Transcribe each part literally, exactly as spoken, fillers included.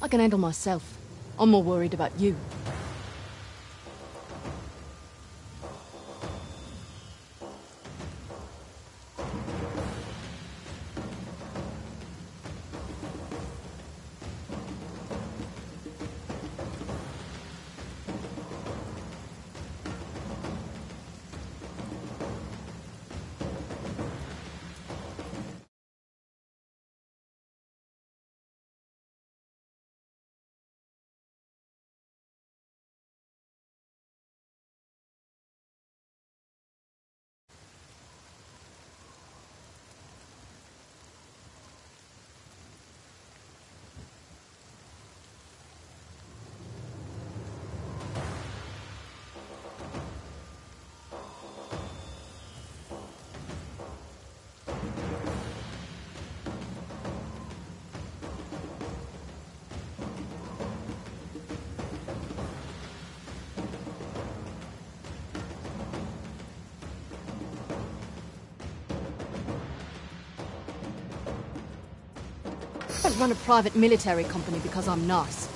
I can handle myself. I'm more worried about you. I don't run a private military company because I'm nice.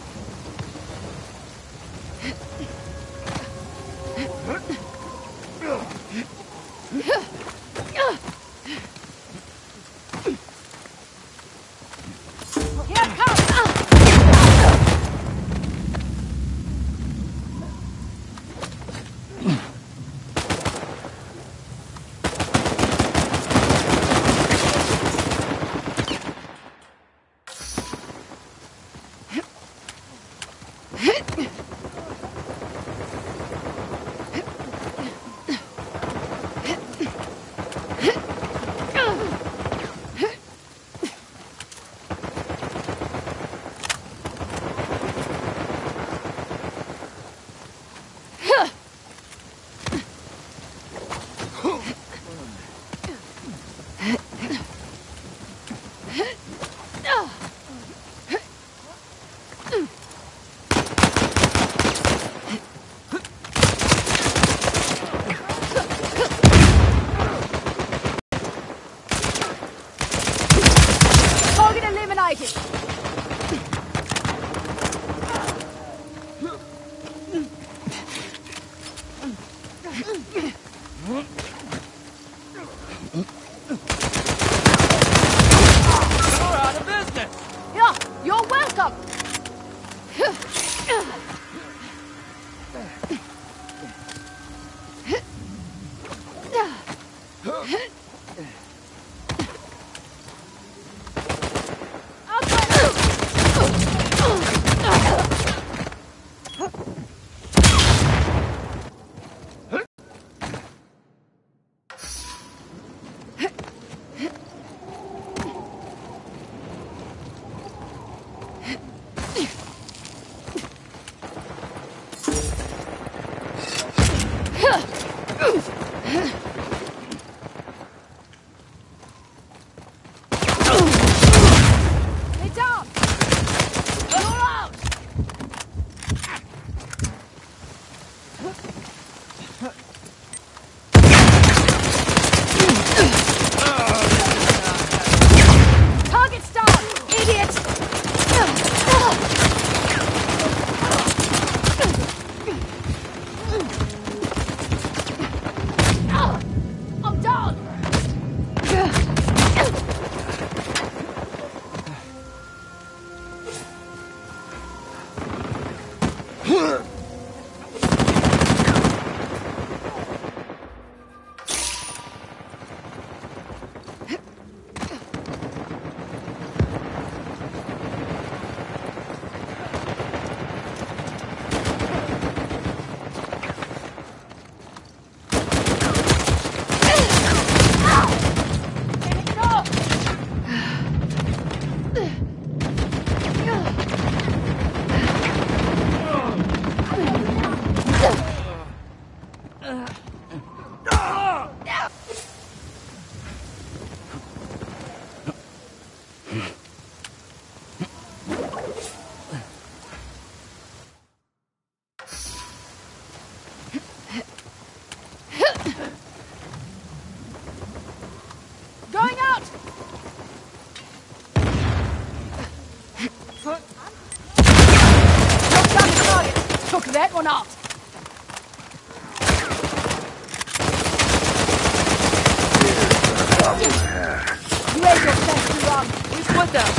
them!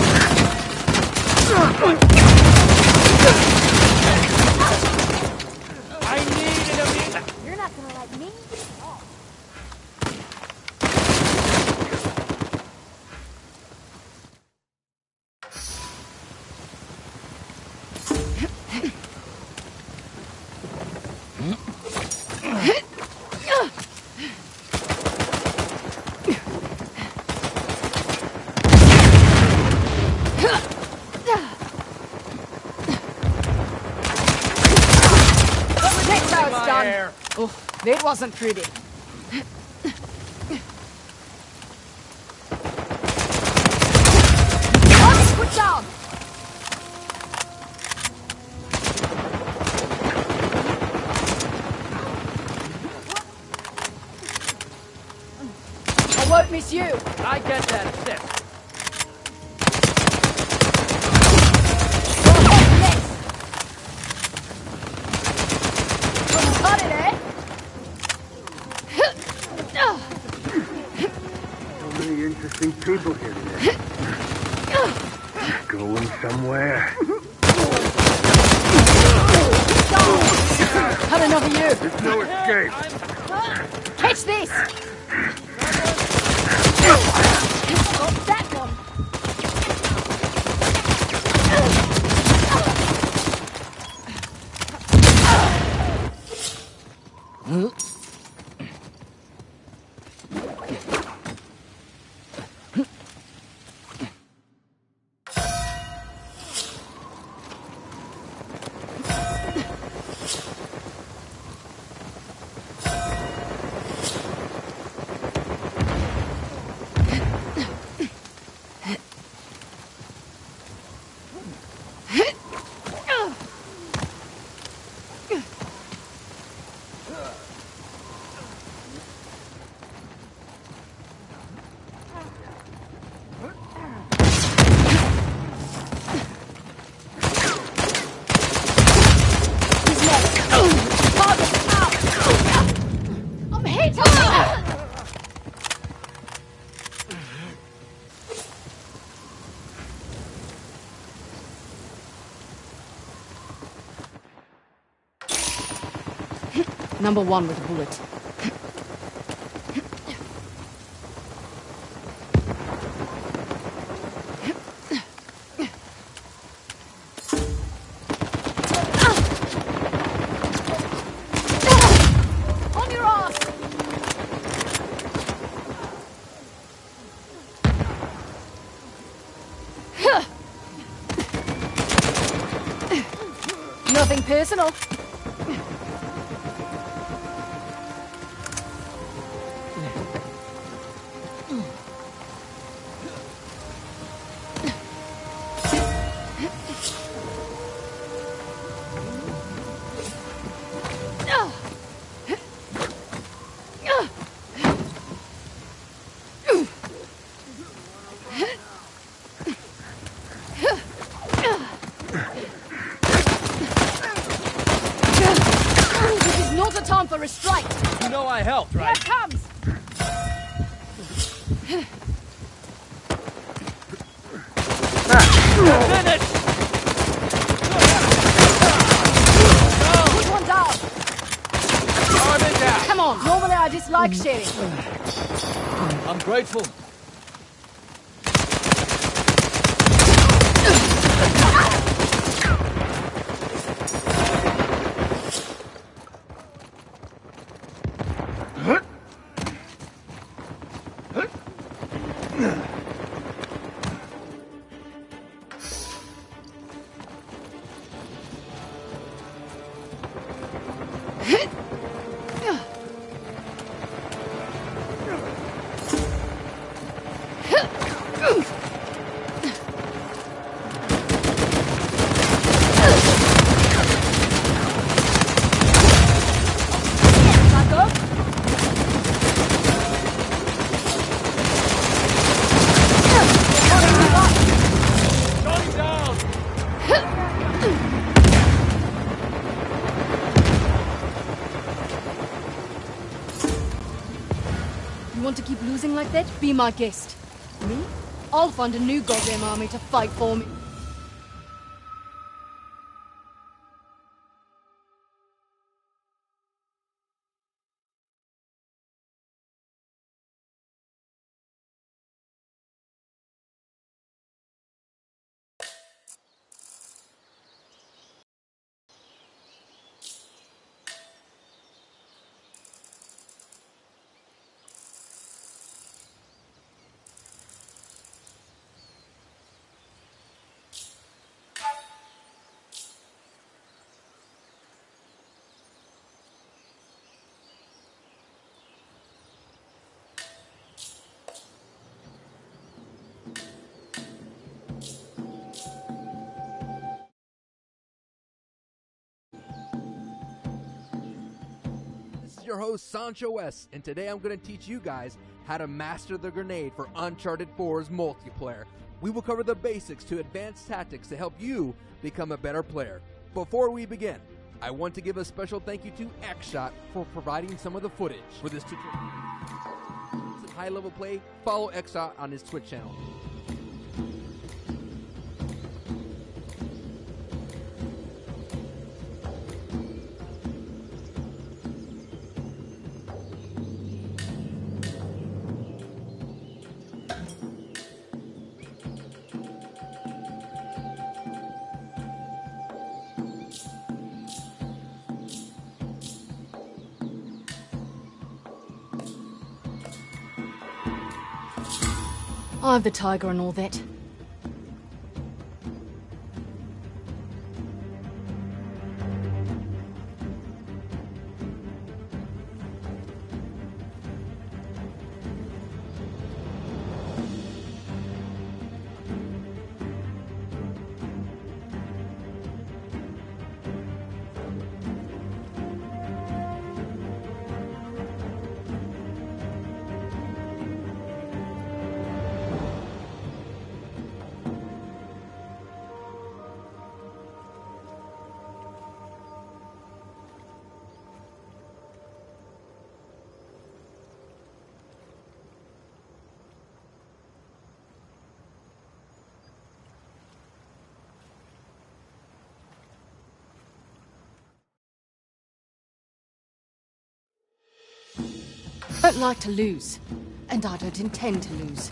I needed a minute! You're not gonna like me? Oh, that wasn't pretty. Put down! I won't miss you. I get that assist. Got it, eh? So many interesting people here today. Going somewhere. Had enough of you. There's no escape. Catch this! Got that one. Number one with a bullet. On your ass! Nothing personal. Time for restraint. You know I helped, right? Here it comes. Finish! Put one down. Arm down. Come on. Normally I dislike sharing. I'm grateful. You want to keep losing like that? Be my guest. Me? I'll find a new goddamn army to fight for me. Your host Sancho S, and today I'm going to teach you guys how to master the grenade for Uncharted four's multiplayer. We will cover the basics to advanced tactics to help you become a better player. Before we begin, I want to give a special thank you to X-Shot for providing some of the footage for this tutorial. High level play, follow X-Shot on his Twitch channel. I have the tiger and all that. I don't like to lose, and I don't intend to lose.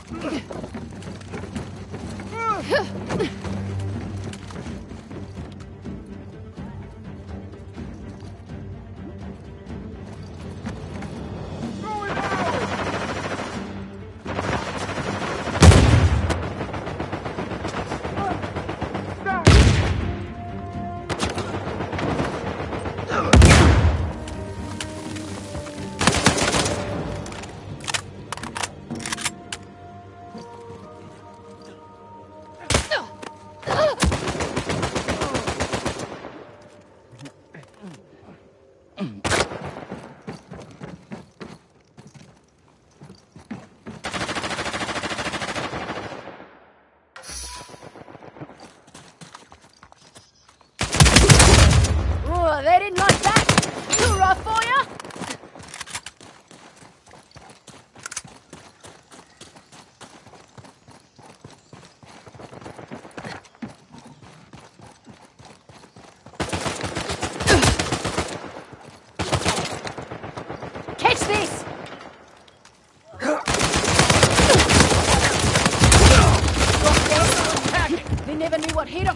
Oh, they didn't like that! Too rough for ya? Catch this! They never knew what hit them.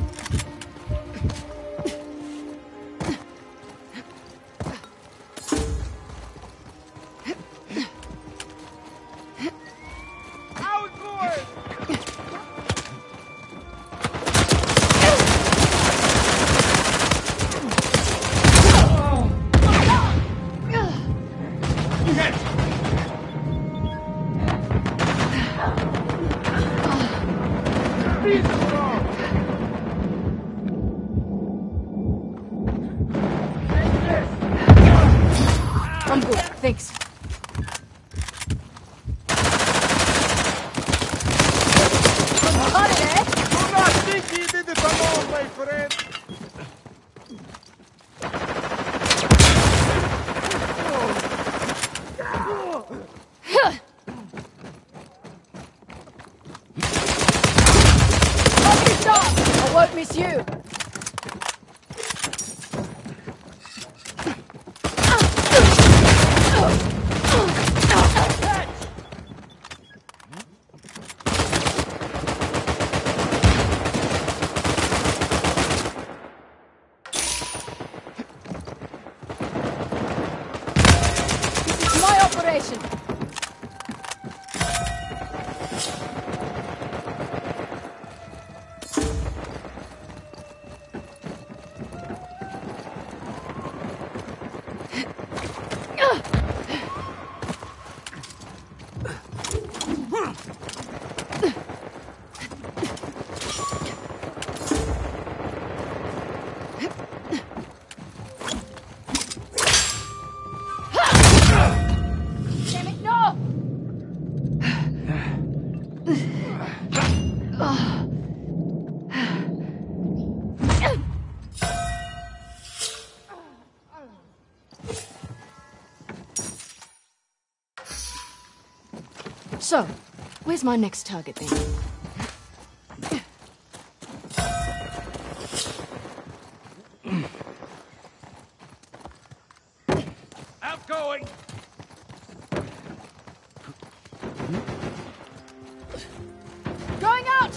I'm good, thanks. Got it, eh? Do not think he did it alone, my friend. So, where's my next target then? Outgoing! Going out!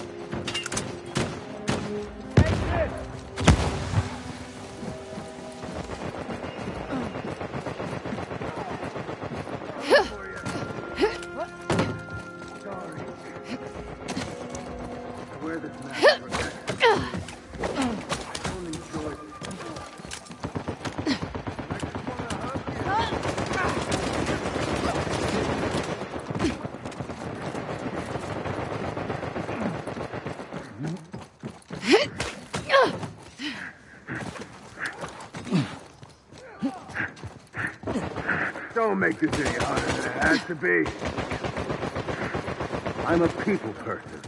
Don't make this any harder than it has to be. I'm a people person.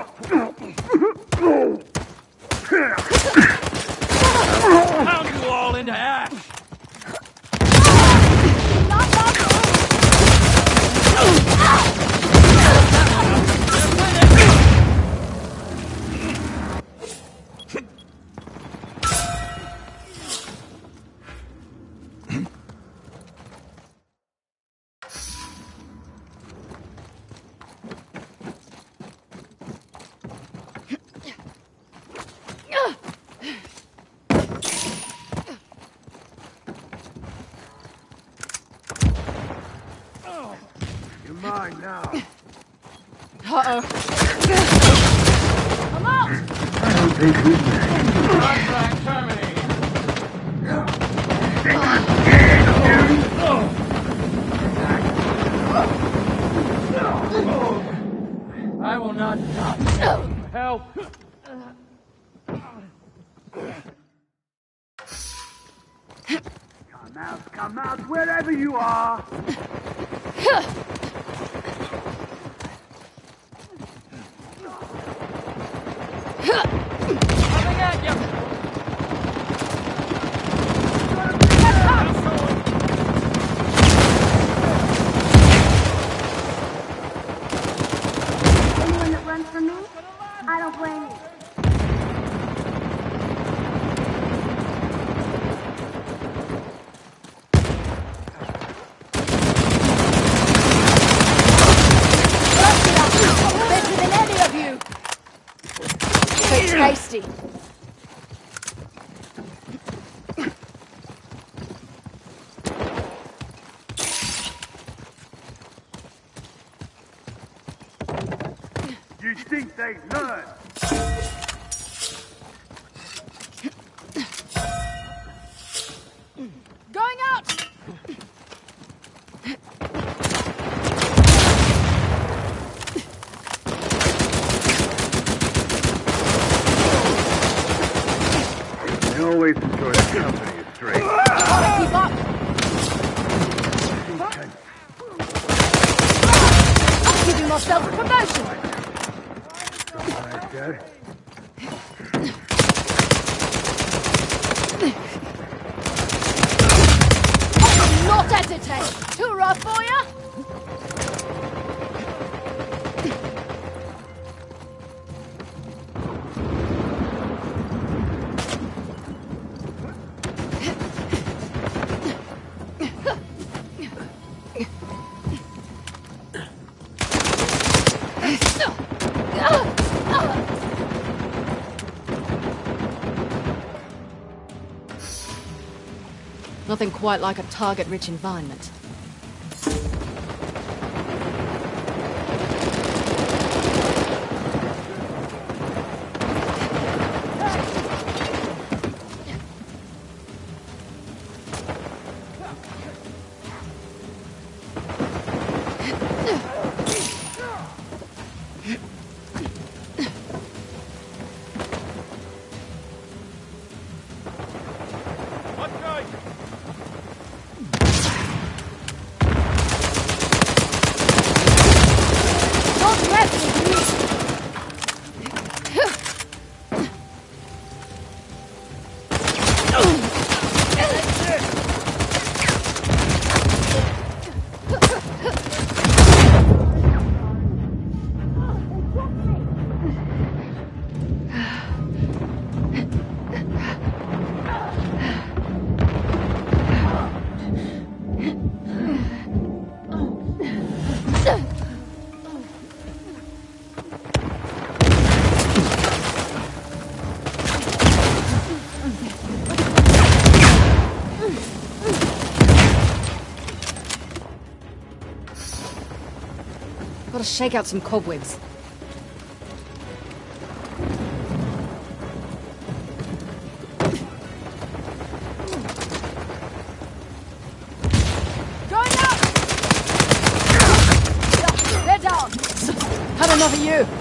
Pound you all into ash! You're mine now. Uh-oh. I'm out! I don't think he's ready. Contract terminated! I will not stop. Help! Come out, come out, wherever you are. Coming at you! Anyone that runs from me, I don't blame you. Better than any of you! So tasty. You think they learn? Going out! They always enjoy the company of strangers. Gotta keep up! I'm giving myself a promotion! Alright, Dad. Not hesitate! Hoorah for ya! Nothing quite like a target-rich environment. Gotta shake out some cobwebs. Going up! They're down! Had enough of you!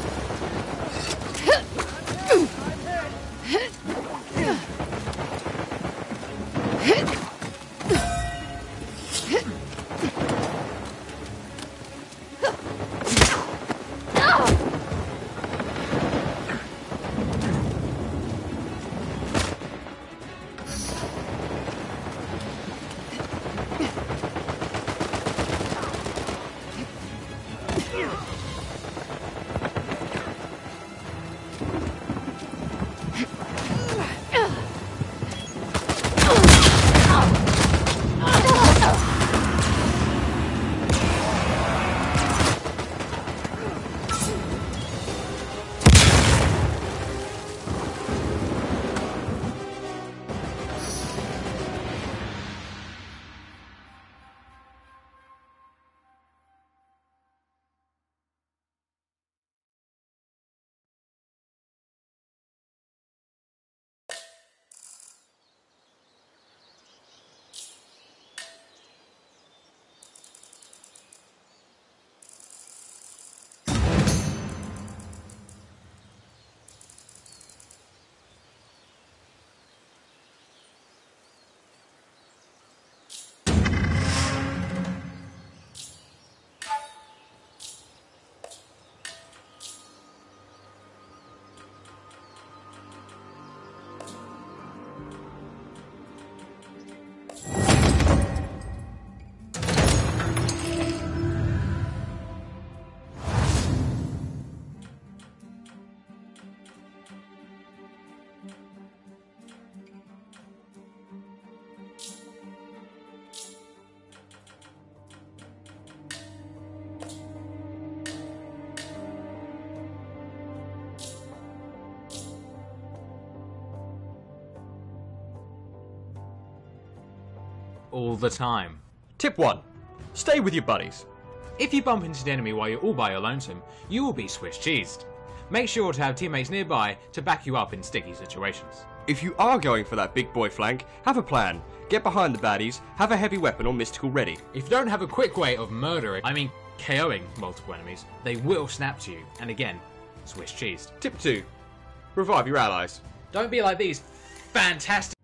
All the time. Tip one. Stay with your buddies. If you bump into an enemy while you're all by your lonesome, you will be Swiss cheesed. Make sure to have teammates nearby to back you up in sticky situations. If you are going for that big boy flank, have a plan. Get behind the baddies, have a heavy weapon or mystical ready. If you don't have a quick way of murdering, I mean KOing multiple enemies, they will snap to you, and again, Swiss cheesed. Tip two. Revive your allies. Don't be like these fantastic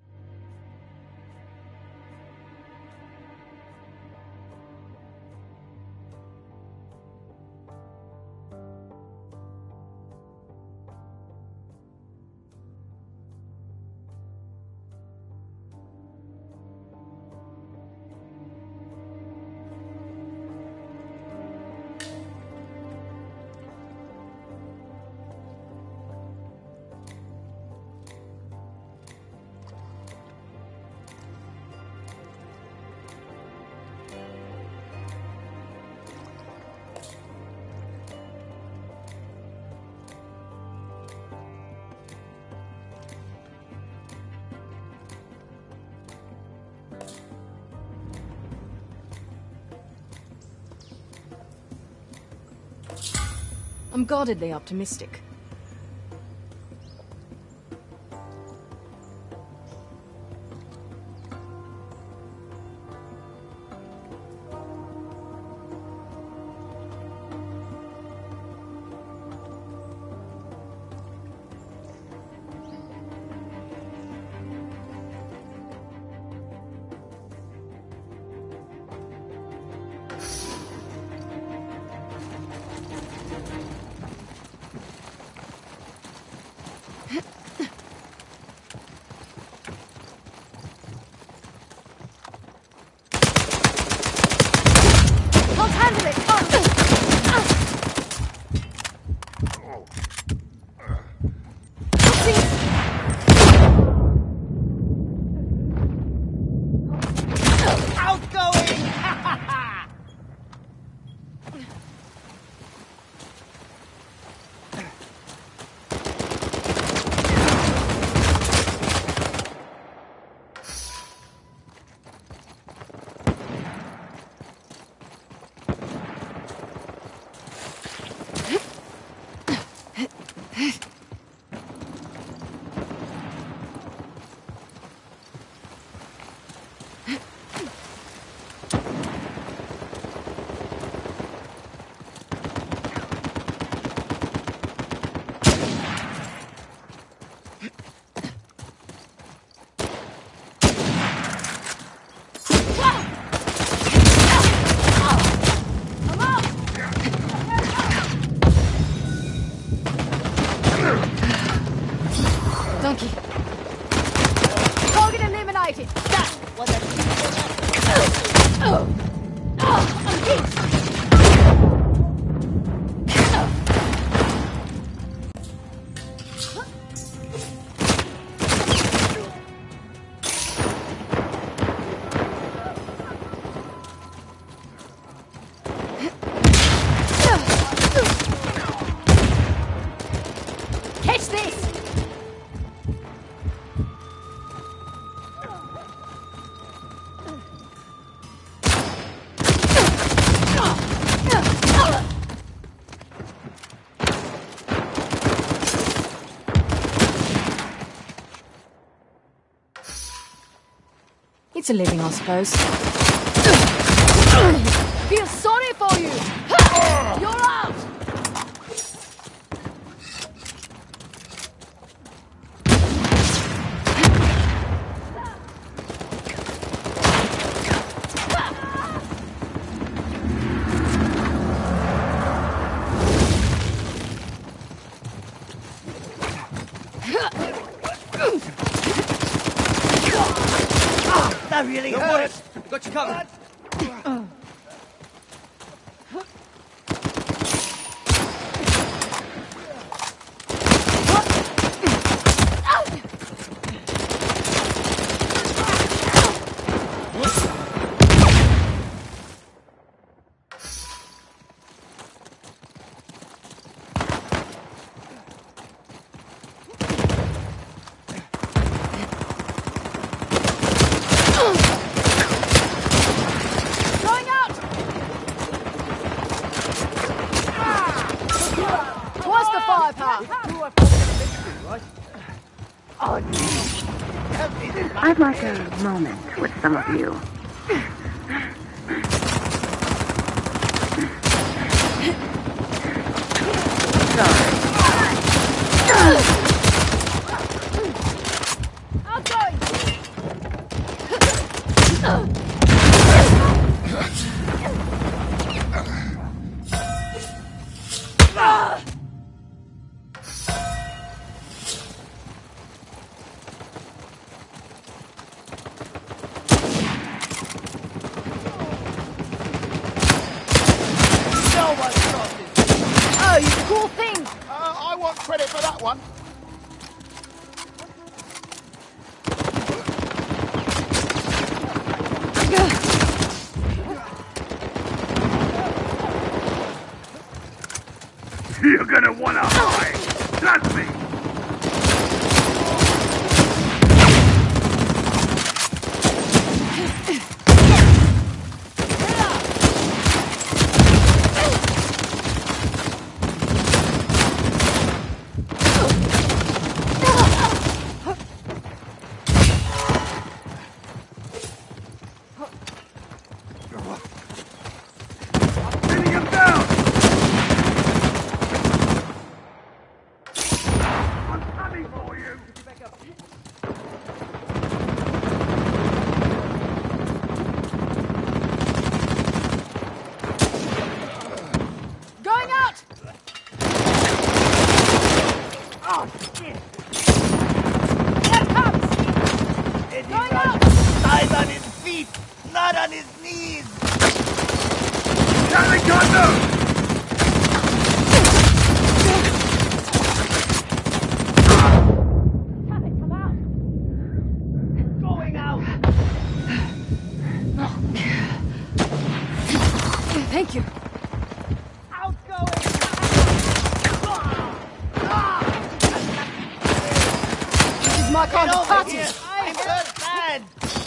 I'm guardedly optimistic. Cost of living, I suppose. Feel sorry for you! You're out! That really hurts. Got you covered. I'd like a moment with some of you. Sorry. I'm going! Cool thing! Uh, I want credit for that one. You're gonna wanna hide! Trust me! Thank you. This is my kind of party. I hurt bad.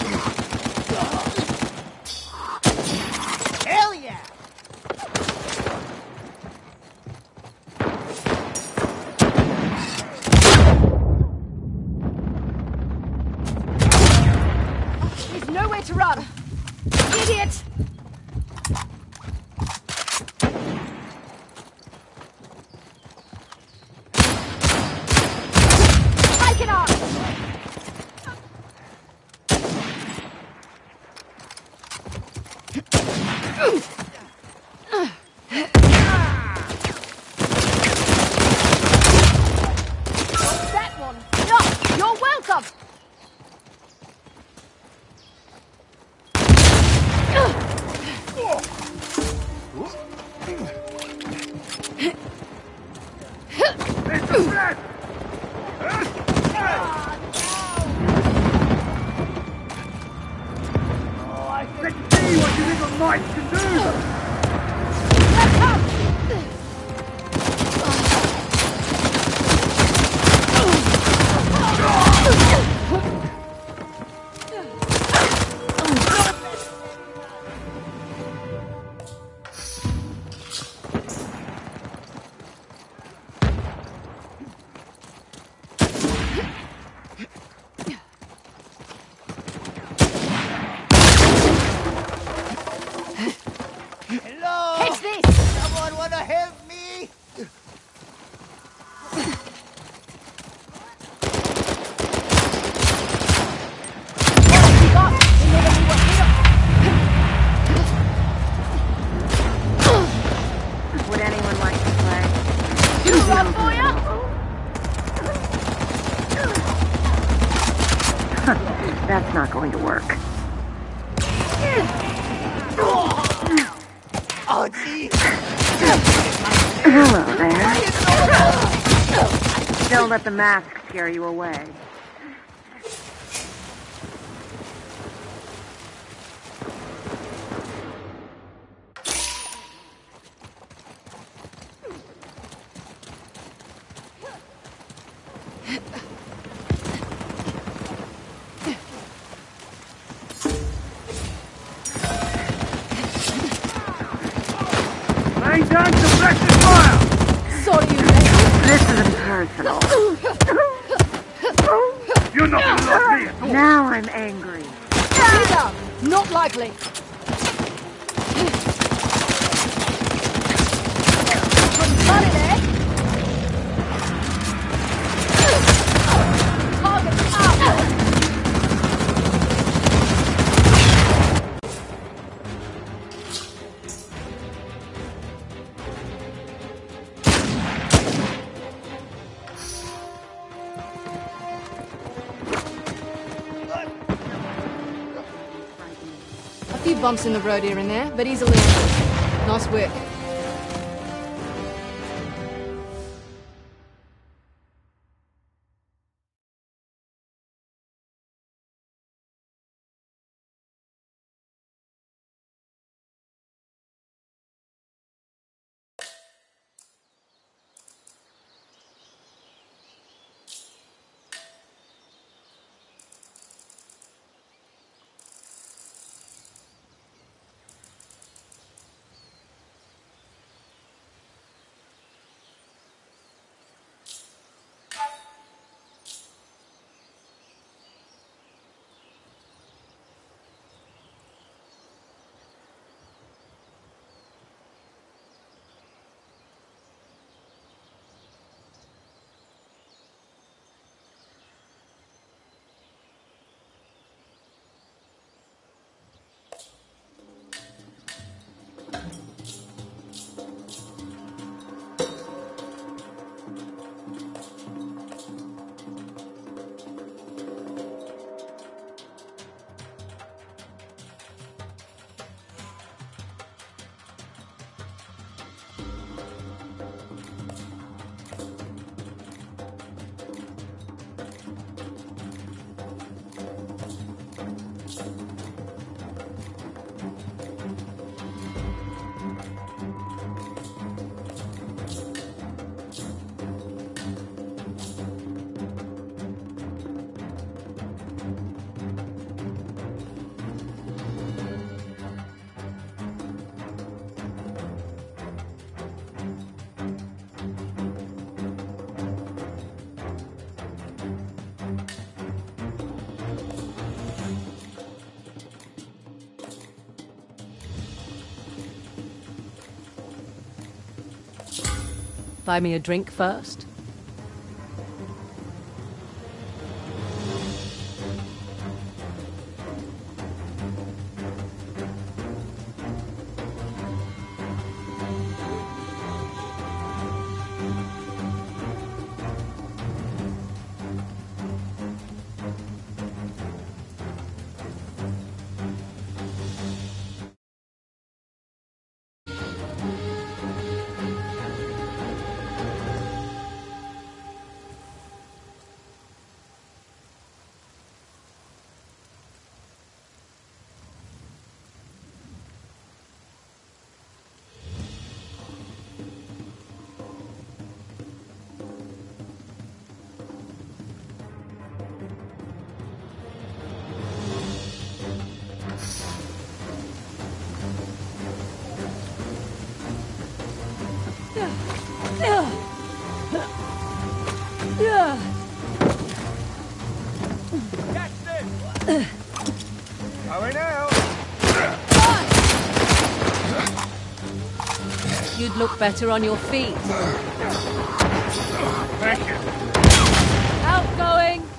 Hell yeah! There's nowhere to run. Idiot! Take it on! That one! No, you're welcome! It's a threat! Let's see what you little mites can do! Hello there. Don't let the mask scare you away. Laying down suppressive fire! Sorry, you mate. This isn't personal. You're not gonna love me at all! Now I'm angry. Either. Not likely. Got it, eh? Target out. A few bumps in the road here and there, but easily. Nice work. Buy me a drink first. You'd look better on your feet. Thank you. Outgoing!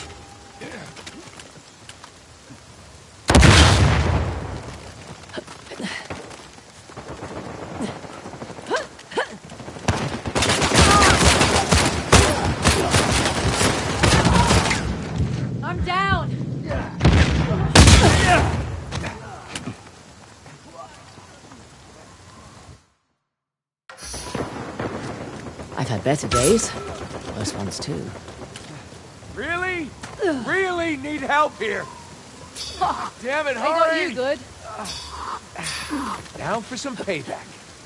I'm down! I've had better days. Worse ones too. Really? Really need help here. Damn it, I got hurry! you good. Down for some payback.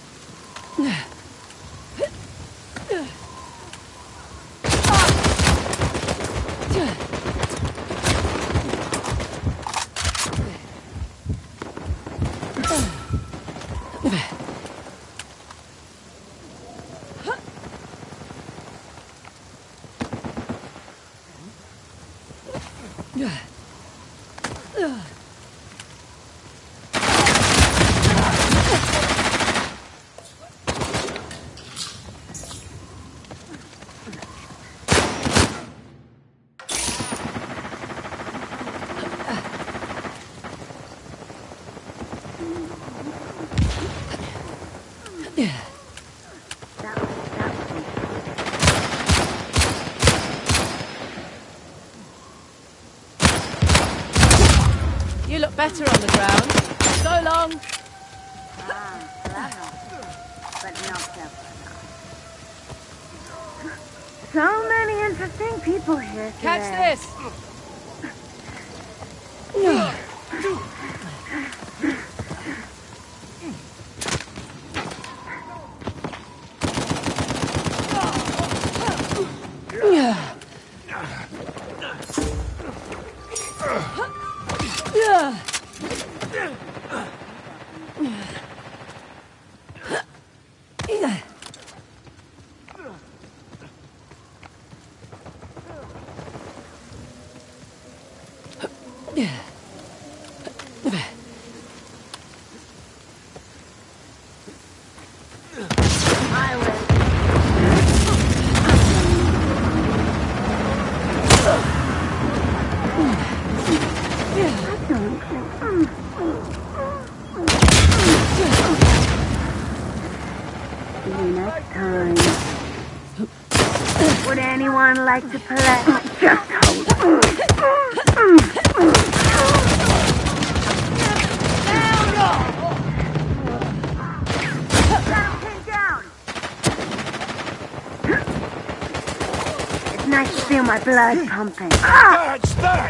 You look better on the ground. So long. So many interesting people here today. Catch this. Next time. Would anyone like to play? Just hold on. It's nice to feel my blood pumping. Ah! That's that!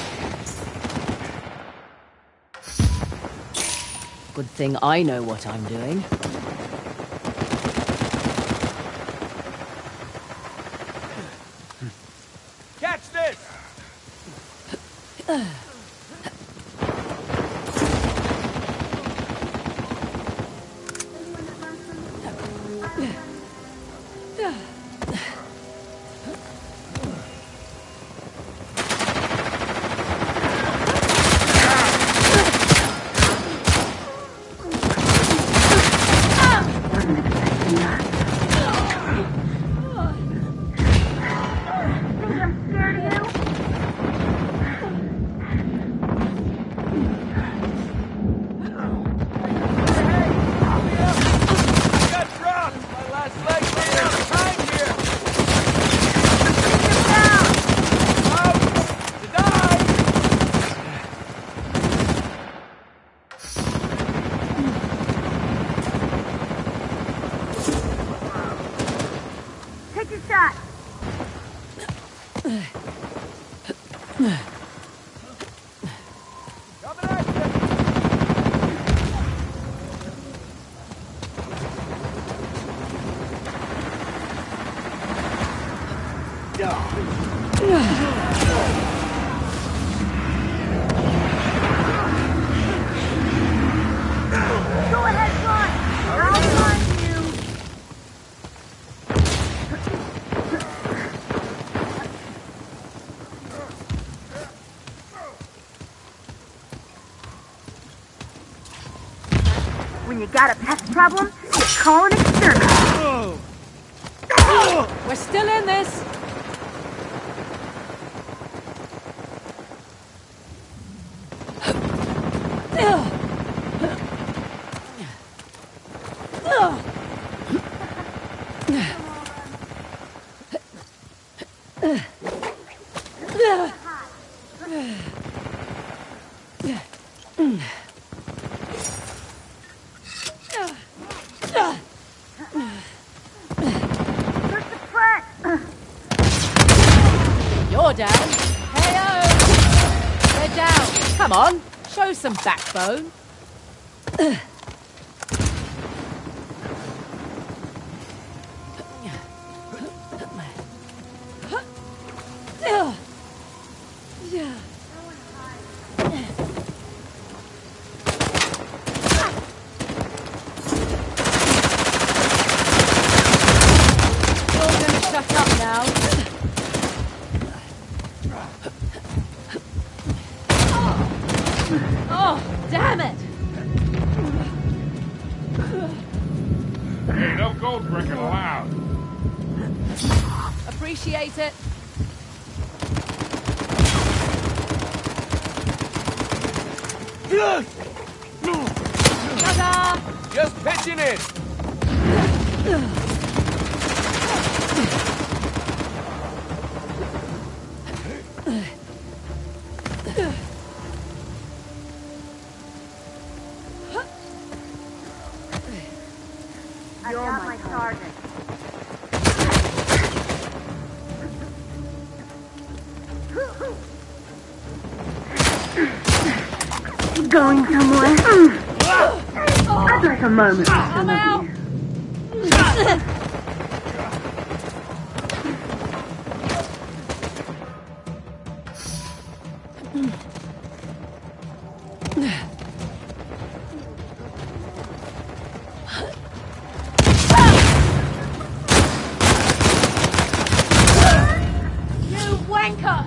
Good thing I know what I'm doing. Catch this! Take your shot. Go ahead, run. I'll find you. When you got a pest problem, you call an exterminator. We're still in this. on, show some backbone. Appreciate it. Ta-da! Just pitching in. You're my target. Going somewhere? I'd like a moment with some of you. You wanker!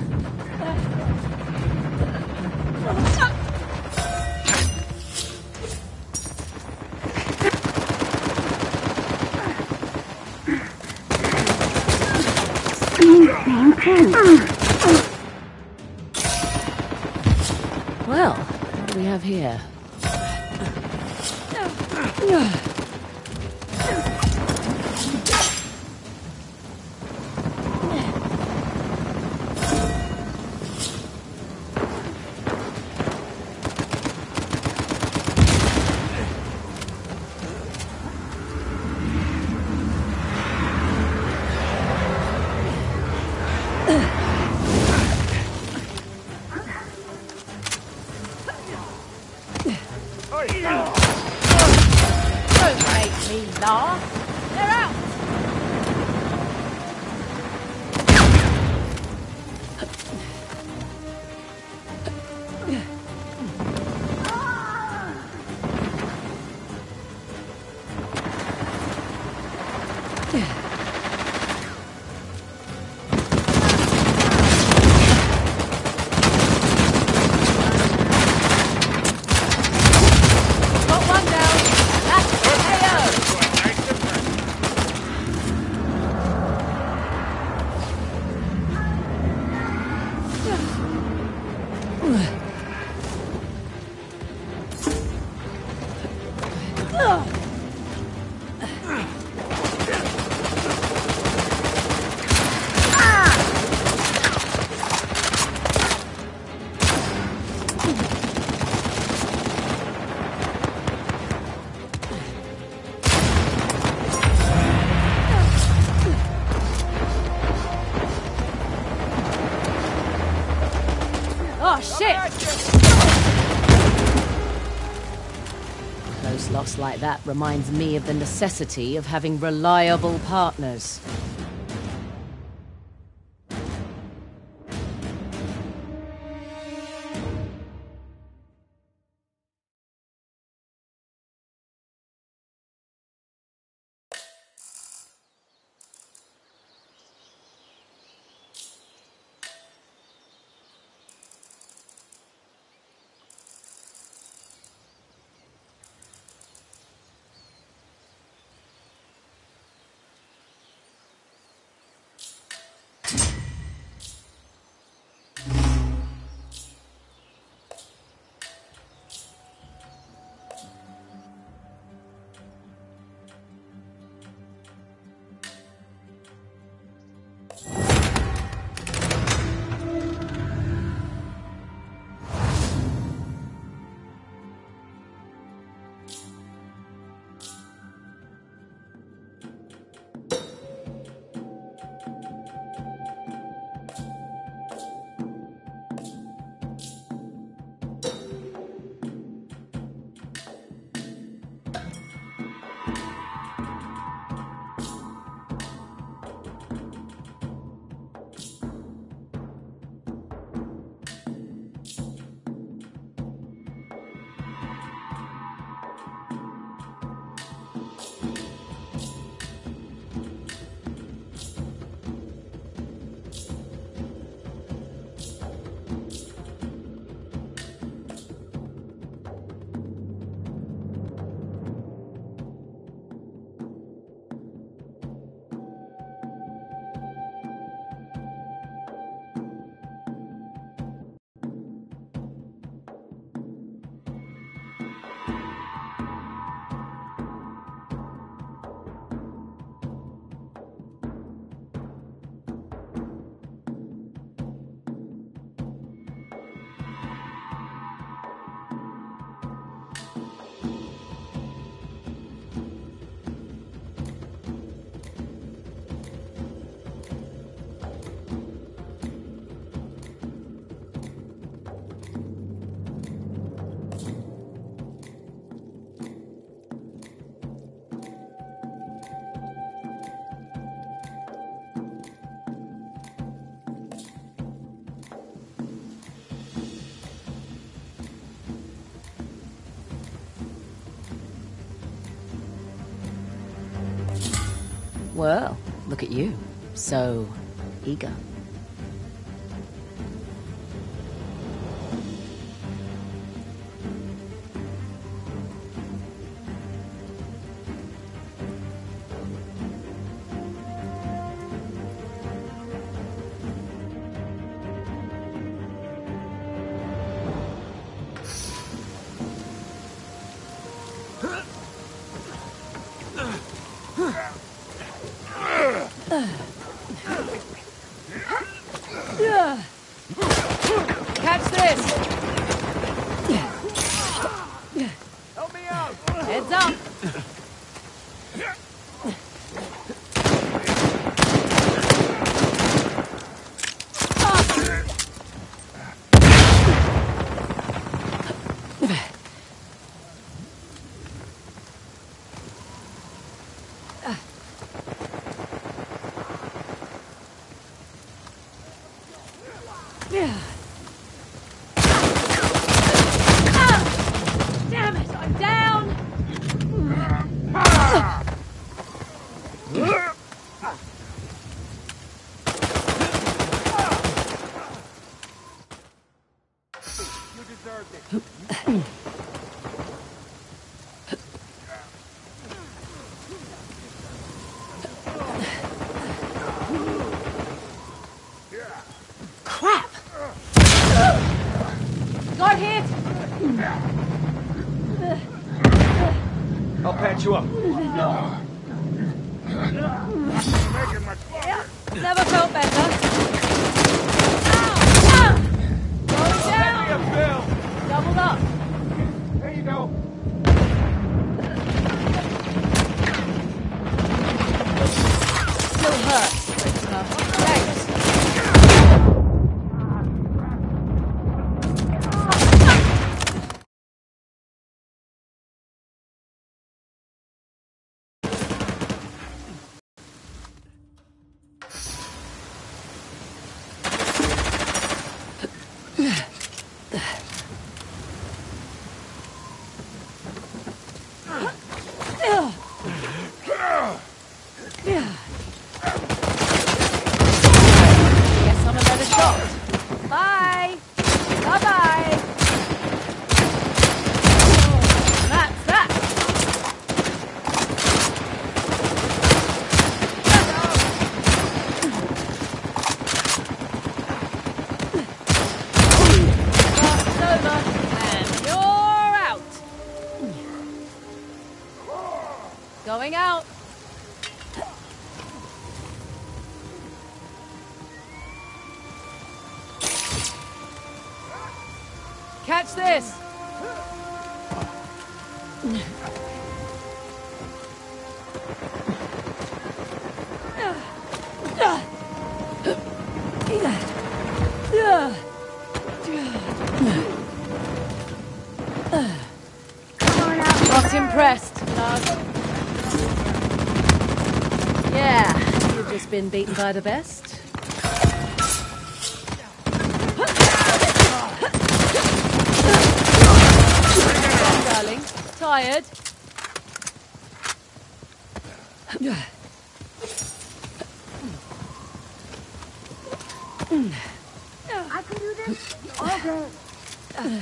Well, what do we have here? Don't make me laugh. They're out. Got one down. That's K O. Oh, shit! Close loss like that reminds me of the necessity of having reliable partners. Well, look at you. So eager. Catch this! Help me out! Heads up! Damn it, I'm down! You deserved it. Crap! Got hit! I'll patch you up. Never felt better. Ow! Ow! Going down! Bill! Doubled up. There you go. Still hurts. but, uh, Thanks. Guess I'm a better shot. Bye. Bye bye. That's that. Part's over, and you're out. Going out. Catch this! Not impressed, lad. Yeah, you've just been beaten by the best. Darling, tired? I can do this all day.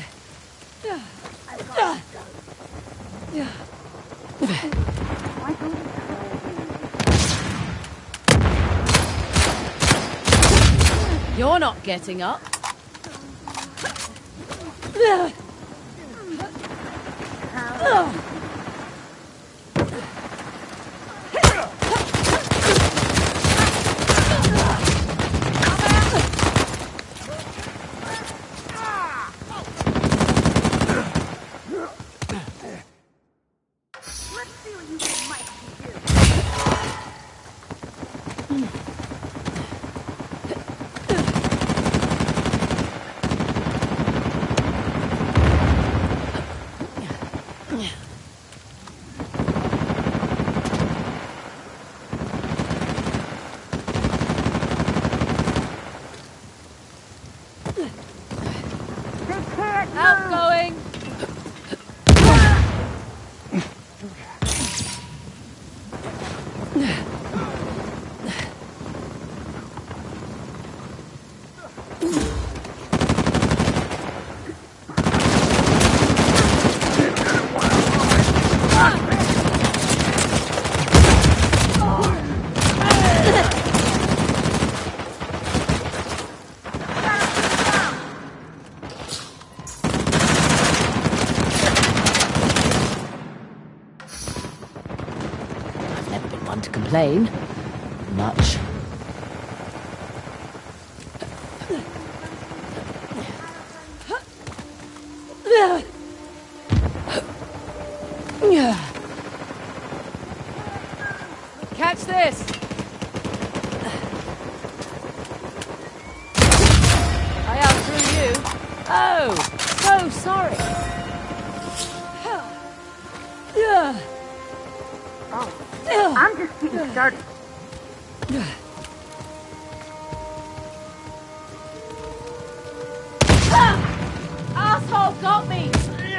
Why don't you You're not getting up. Let's see what you might do. Outgoing. Never been one to complain. Much. Catch this! I outthrew you. Oh, so sorry. I'm just getting started. Asshole got me!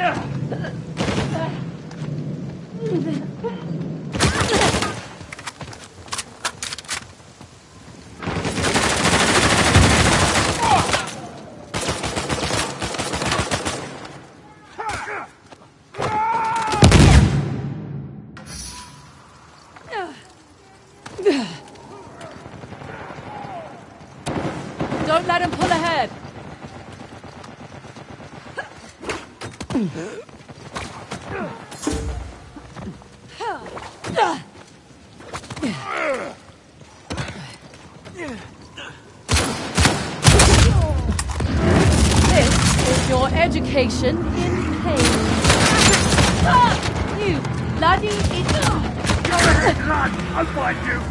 Don't let him pull ahead. This is your education in pain. You bloody idiot! I'll find you.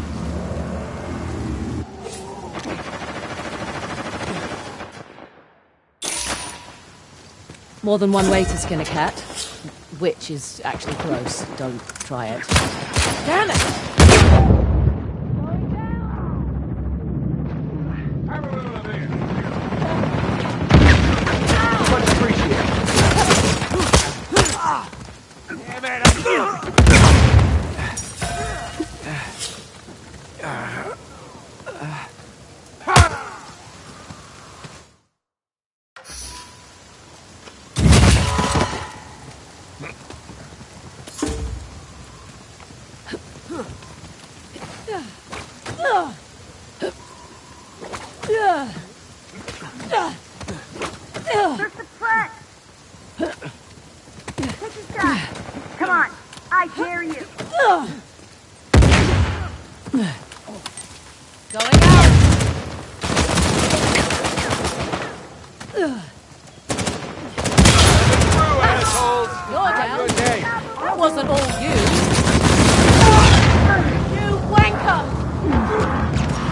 More than one way to skin a cat. Which is actually gross. Don't try it. Damn it! Much appreciated. Damn it, I'm guilty. There's the track. Take a shot. Come on. I dare you. Going out! You're down. That wasn't all you. You wanker!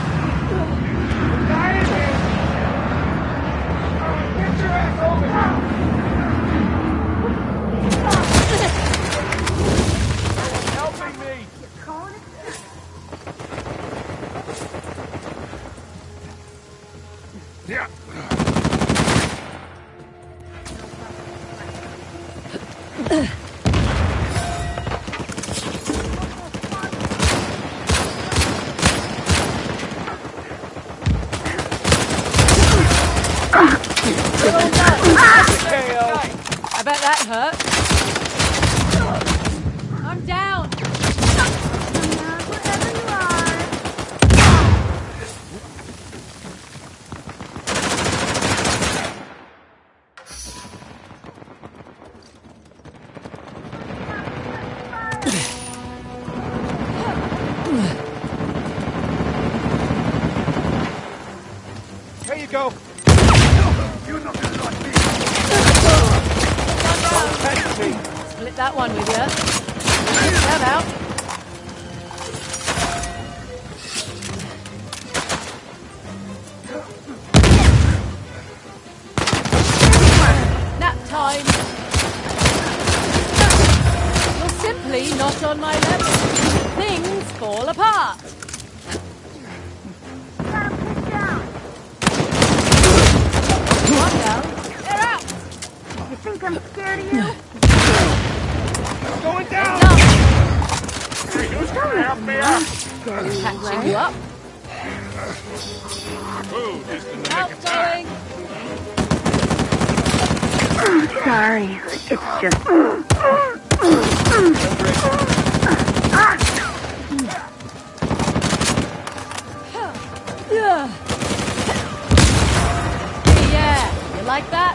Helping me! Yeah. I bet that hurt. I'm down. Wherever you are. Here you go. You're not gonna like me. Catch me. Split that one with you. That out. Nap time. You're simply not on my level. Things fall apart. Gotta push down. One down. They're out. You think I'm scared of you? Going down. Up. Who's gonna help me out? Catching you up. Ooh, just in the nick of Outgoing. time. Sorry. It's just... Yeah. Yeah. You like that?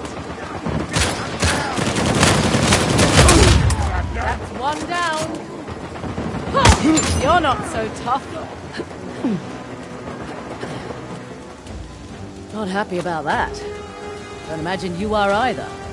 That's one down. You're not so tough. Not happy about that. Don't imagine you are either.